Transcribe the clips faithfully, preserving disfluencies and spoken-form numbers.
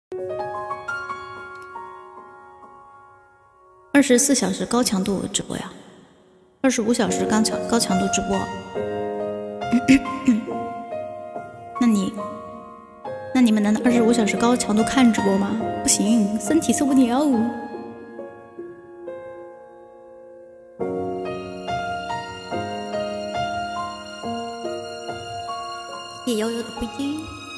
二十四小时高强度直播呀，二十五小时高强高强度直播。那你，那你们难道二十五小时高强度看直播吗？不行，身体受不了。夜悠悠的飞机。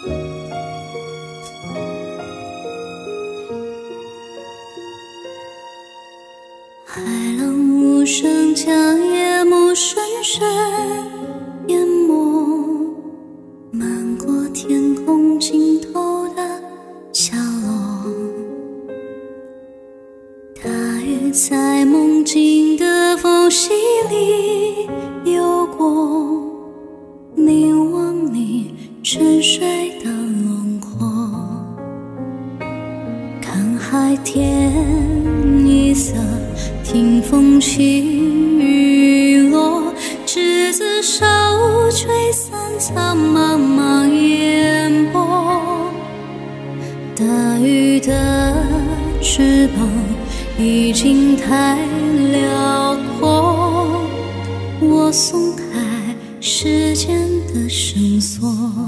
海浪无声将夜幕深深淹没，漫过天空尽头的角落。大雨在梦境的缝隙里游过，凝望你沉睡的轮廓，看海天一色，听风起雨落，执子手，吹散苍茫茫烟波。大雨的翅膀已经太辽阔，我松开时间的绳索，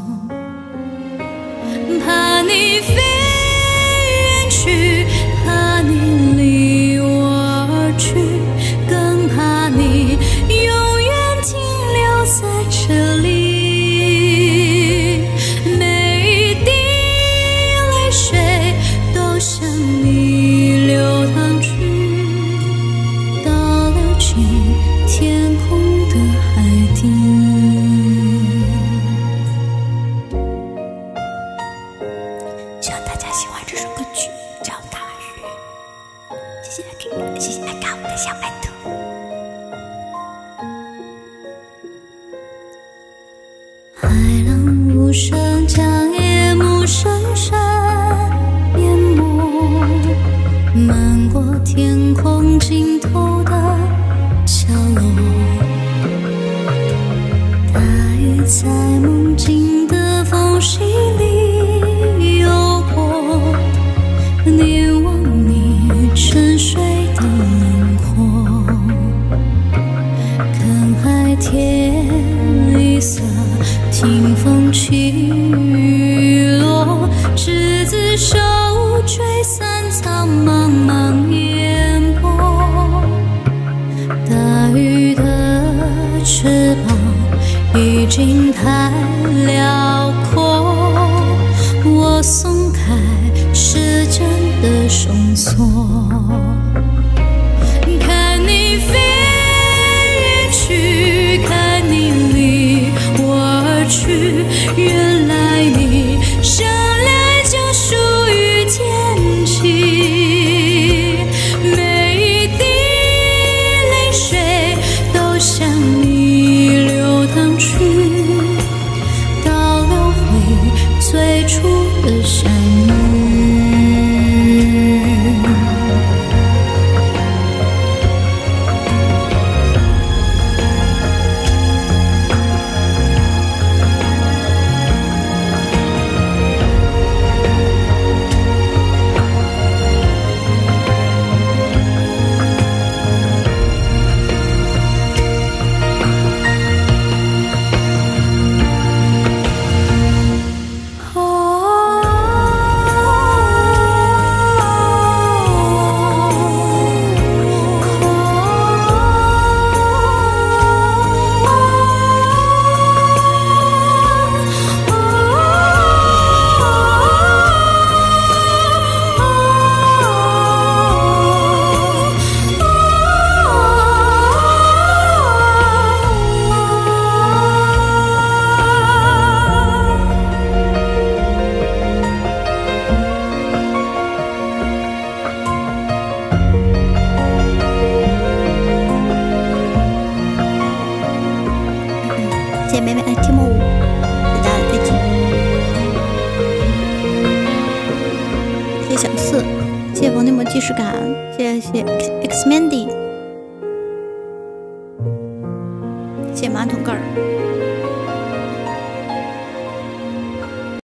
怕你飞远去，怕你离我而去，更怕你永远停留在这里。每一滴泪水都向你流淌去，倒流进天空的海底。希望大家喜欢这首歌曲，叫《大雨》。谢谢爱看，谢谢爱看我的小白兔。海浪无声将夜幕深深淹没，漫过天空尽头的角落。大雨在梦境的缝隙里游过，凝望你沉睡的轮廓，看海天一色，听风起雨落，执子手，吹散苍茫茫烟波。大雨的翅膀已经太辽阔，我松开时间的绳索，看你飞远去，看你离我而去，原来你生来就属于天际。每一滴泪水都向你流淌去，倒流回最初的相遇。谢谢妹妹爱听木，谢谢大家的飞机，谢谢小四，谢谢冯内魔即视感，谢谢 X Mandy，谢谢马桶盖儿。